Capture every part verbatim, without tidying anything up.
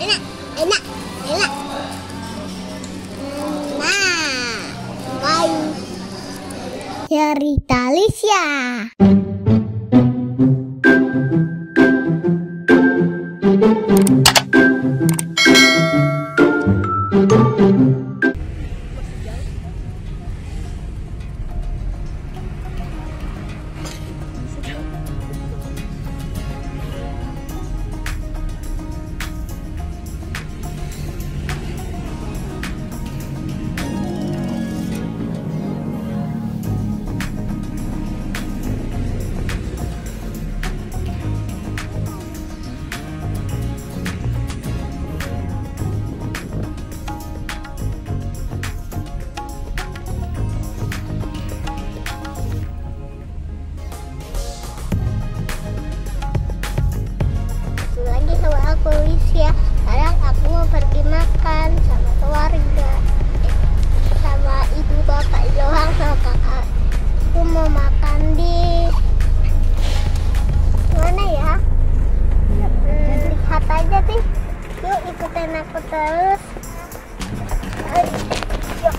enak, enak, enak. Nah, guys, cerita LICIA. LICIA. Sekarang aku mau pergi makan sama keluarga, sama ibu bapak doang sama kakak. Aku mau makan di mana ya? Hmm, lihat aja sih. Yuk ikutin aku terus. Ayo. Yuk.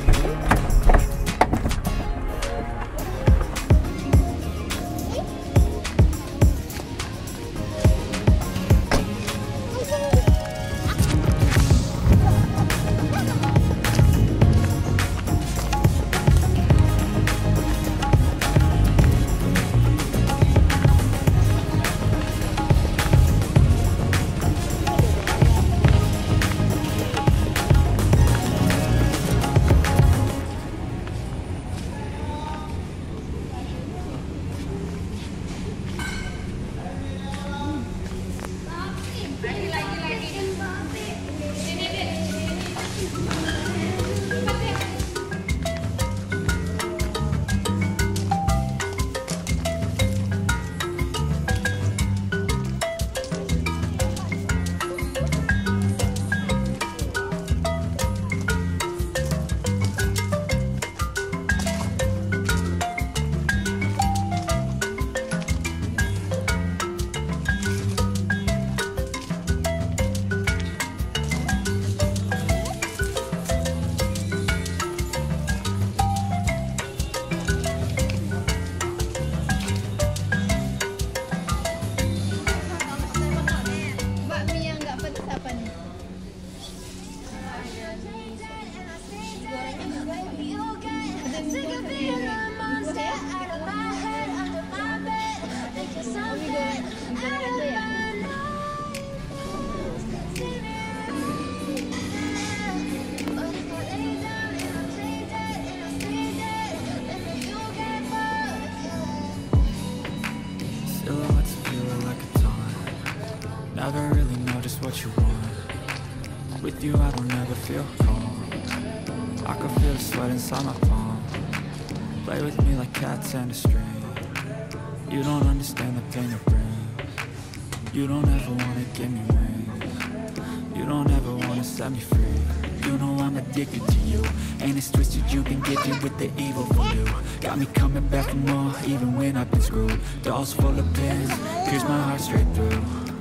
Never really know just what you want. With you I don't ever feel calm. I can feel the sweat inside my palm. Play with me like cats and a string. You don't understand the pain it brings. You don't ever wanna give me wings. You don't ever wanna set me free. You know I'm addicted to you, and it's twisted, you've been gifted with the evil voodoo. Got me coming back for more, even when I've been screwed. Dolls full of pins, pierce my heart straight through.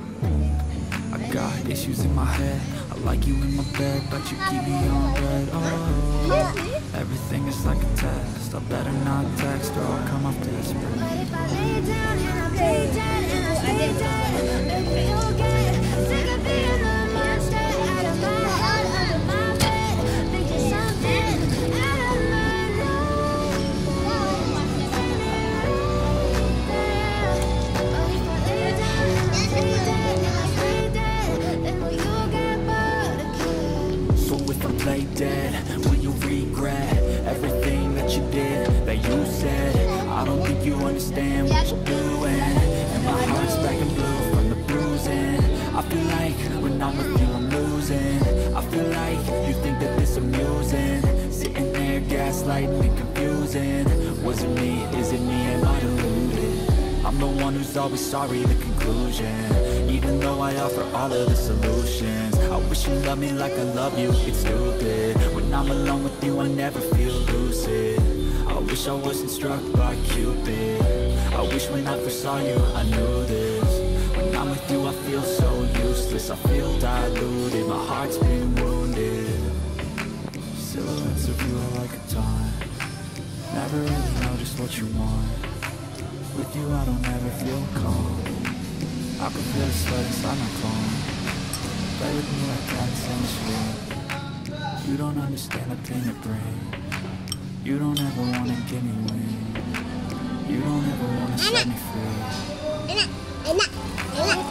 I got issues in my head, I like you in my bed, but you keep me on red. Oh, everything is like a test, I better not text or I'll come off desperate. But if I lay down and I play dead and I stay dead, maybe you'll get sick of being the monster out of my heart, under my bed. Think you're something out of my life. But if I lay down and I play dead and I stay dead, then will you get bored again? So if I play dead, will you regret everything that you did, that you said? I don't think you understand what you're doing, and my heart's black and blue from the bruising. I feel like when I'm with you I'm losing. I feel like you think that this amusing, sitting there gaslighting and confusing. Was it me? Is it me? Am I deluded? I'm the one who's always sorry, the conclusion, even though I offer all of the solutions. I wish you loved me like I love you, it's stupid. When I'm alone with you I never feel lucid. I wish I wasn't struck by Cupid. I wish when I first saw you I knew this. When I'm with you, I feel so useless. I feel diluted, my heart's been wounded. Silhouettes of you are like a taunt. Never really know just what you want. With you I don't ever feel calm. I can feel the sweat inside my palm. Play with me like cats in the street. You don't understand the pain it brings. You don't ever wanna give me wings. You don't ever wanna set me free. Enak, enak, enak.